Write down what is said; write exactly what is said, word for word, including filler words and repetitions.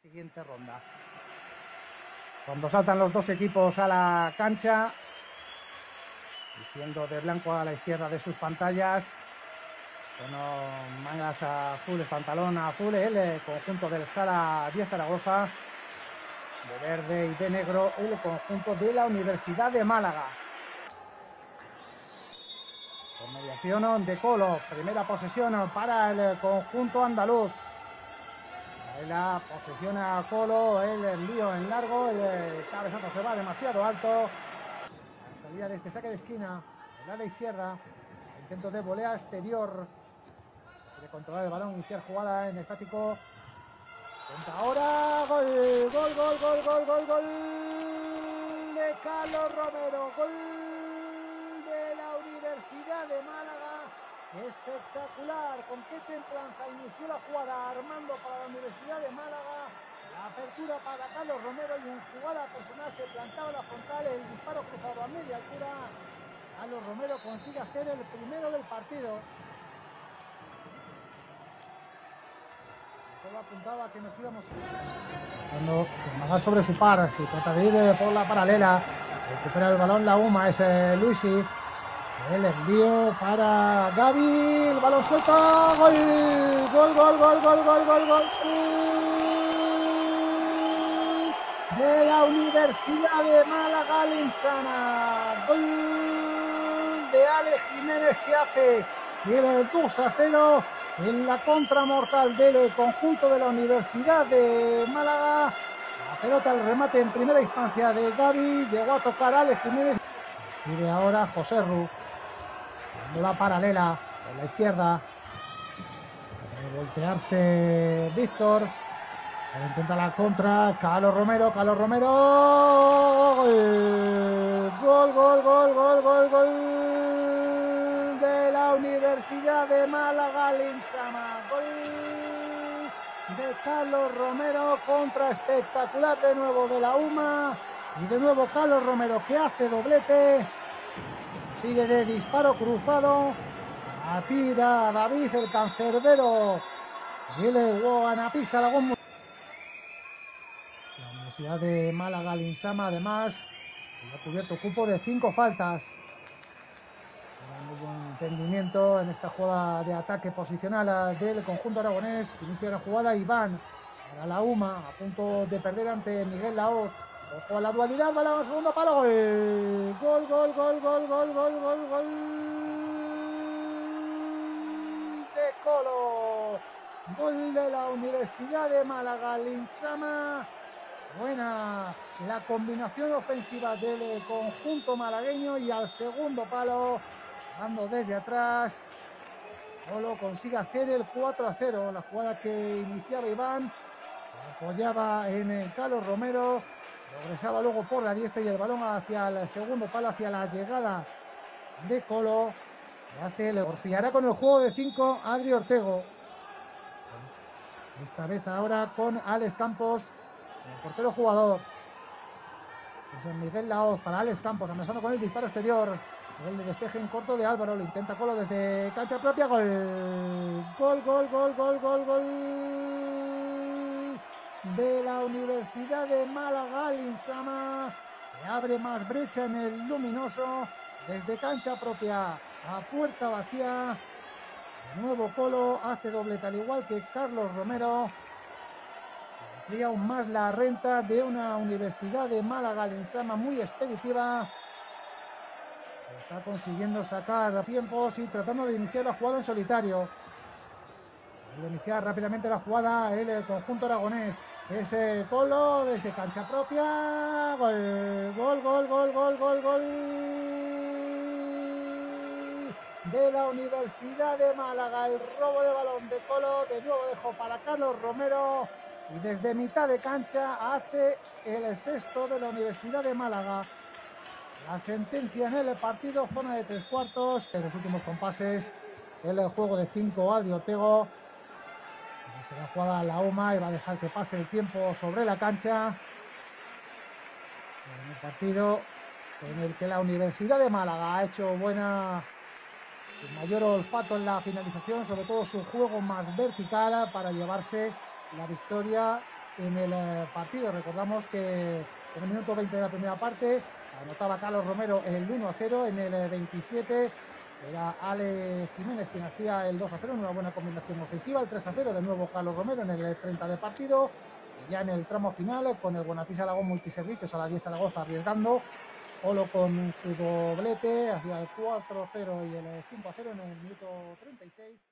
siguiente ronda. Cuando saltan los dos equipos a la cancha, vistiendo de blanco a la izquierda de sus pantallas, con mangas azules, pantalón azul, el conjunto del Sala diez Zaragoza, de verde y de negro el conjunto de la Universidad de Málaga. Con mediación de Colo, primera posesión para el conjunto andaluz. Ahí la posesión a Colo, el envío en largo, el cabezazo se va demasiado alto. La salida de este saque de esquina, el ala izquierda, intento de volea exterior. Quiere controlar el balón, iniciar jugada en estático. Cuenta ahora, gol, gol, gol, gol, gol, gol, gol de Carlos Romero, gol de la Universidad de Málaga. Espectacular, con qué templanza inició la jugada Armando para la Universidad de Málaga. La apertura para Carlos Romero y en jugada personal se plantaba la frontal, el disparo cruzado a media altura. Carlos Romero consigue hacer el primero del partido. Todo apuntaba a que nos íbamos cuando Málaga sobre su par, se trata de ir por la paralela, recupera el balón la UMA, es eh, Luisi. El envío para Gaby, el balón suelto, gol, gol, gol, gol, gol, gol, gol, gol de la Universidad de Málaga Linsana, gol de Ale Jiménez que hace el dos a cero en la contra mortal del conjunto de la Universidad de Málaga. La pelota, el remate en primera instancia de Gaby, llegó a tocar a Ale Jiménez y de ahora José Ru. La paralela por la izquierda, de voltearse Víctor, intenta la contra, Carlos Romero, Carlos Romero, gol, gol, gol, gol, gol, gol de la Universidad de Málaga Linsama, gol de Carlos Romero, contra espectacular de nuevo de la UMA y de nuevo Carlos Romero que hace doblete. Sigue de disparo cruzado, atira a David el cancerbero y el Guanapisa Lagón. La Universidad de Málaga Linsama además ha cubierto cupo de cinco faltas. Muy buen entendimiento en esta jugada de ataque posicional del conjunto aragonés. Inicio de la jugada Iván para la UMA, a punto de perder ante Miguel Laoz. Ojo a la dualidad, balón, segundo palo, gol, gol, gol, gol, gol, gol, gol, gol, gol de Colo, gol de la Universidad de Málaga Linsama. Buena la combinación ofensiva del conjunto malagueño y al segundo palo, dando desde atrás, Colo consigue hacer el cuatro a cero. La jugada que iniciaba Iván se apoyaba en el Carlos Romero. Regresaba luego por la diestra y el balón hacia el segundo palo, hacia la llegada de Colo. Hace, le porfiará con el juego de cinco Adri Ortego. Esta vez ahora con Alex Campos, el portero jugador. Es el Miguel Laoz para Alex Campos, amenazando con el disparo exterior. El de despeje en corto de Álvaro, lo intenta Colo desde cancha propia. Gol, gol, gol, gol, gol, gol, gol de la Universidad de Málaga Linsama, que abre más brecha en el luminoso desde cancha propia a puerta vacía. De nuevo Colo hace doblete al igual que Carlos Romero, amplía aún más la renta de una Universidad de Málaga Linsama muy expeditiva. Está consiguiendo sacar tiempos y tratando de iniciar la jugada en solitario. Al iniciar rápidamente la jugada el conjunto aragonés. Es el Colo desde cancha propia. Gol, gol, gol, gol, gol, gol, gol de la Universidad de Málaga. El robo de balón de Colo. De nuevo dejó para Carlos Romero. Y desde mitad de cancha hace el sexto de la Universidad de Málaga. La sentencia en el partido, zona de tres cuartos. En los últimos compases, el juego de cinco Adri Ortego. La jugada a la UMA y va a dejar que pase el tiempo sobre la cancha. En el partido en el que la Universidad de Málaga ha hecho buena, su mayor olfato en la finalización, sobre todo su juego más vertical para llevarse la victoria en el eh, partido. Recordamos que en el minuto veinte de la primera parte anotaba Carlos Romero el uno a cero, en el eh, veintisiete era Ale Jiménez quien hacía el dos a cero, una buena combinación ofensiva, el tres a cero de nuevo Carlos Romero en el treinta de partido, y ya en el tramo final con el Buenapisa Aragón Multiservicios a la diez Zaragoza arriesgando, Olo con su doblete hacia el cuatro a cero y el cinco a cero en el minuto treinta y seis.